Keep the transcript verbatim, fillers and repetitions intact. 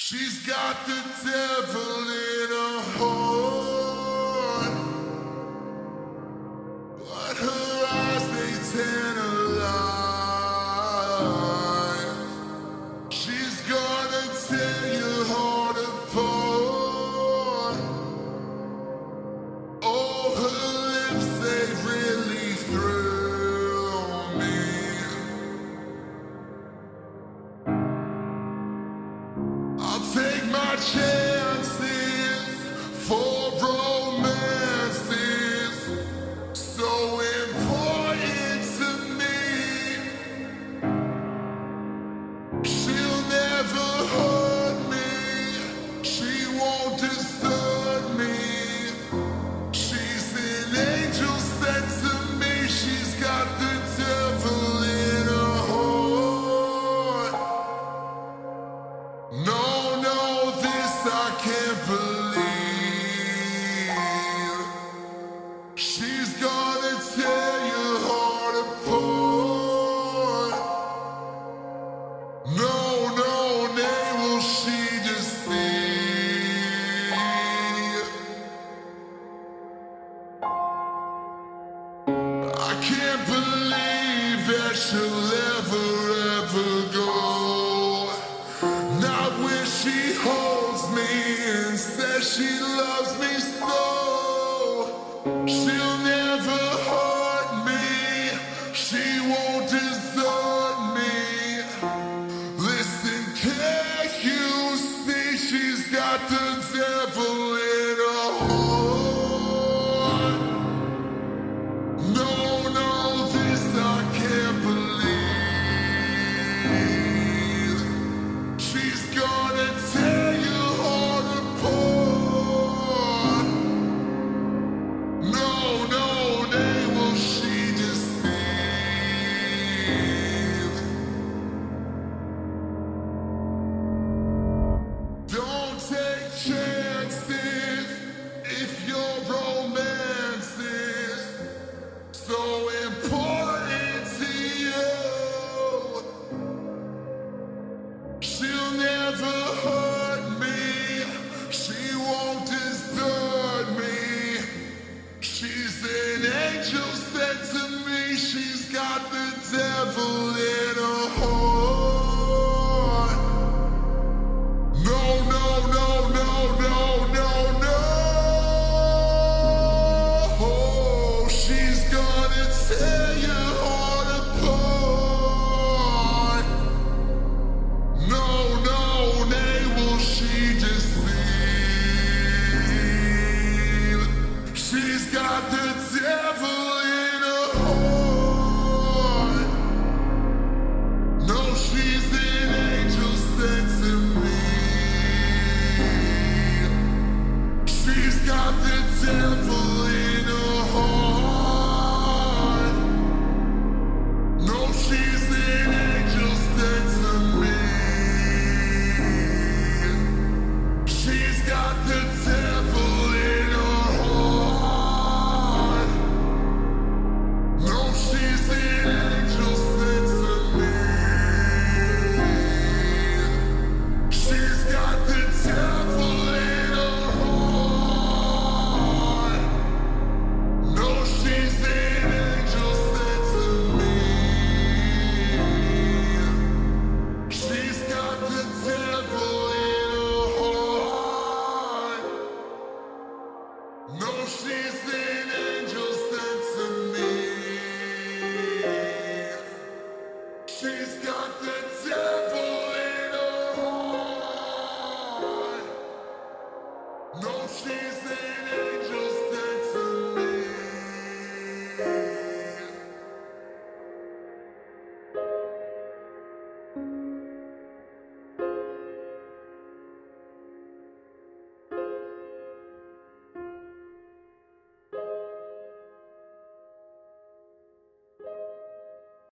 She's got the devil in her heart, but her eyes, they tantalize. She's gonna tear your heart apart. Oh, her lips, they really thrill me. I'll take my chances for romances so important to me. She'll never hurt me, she won't desert me. She's an angel sent to me. She's got the devil in her heart. No, no, this I can't believe. She's gonna tear your heart apart. No, no, nay, will she deceive? I can't believe that she'll ever, ever go. Not when she holds me and says she loves me so. She'll never hurt me, she won't desert me. Listen, can't you see she's got the devil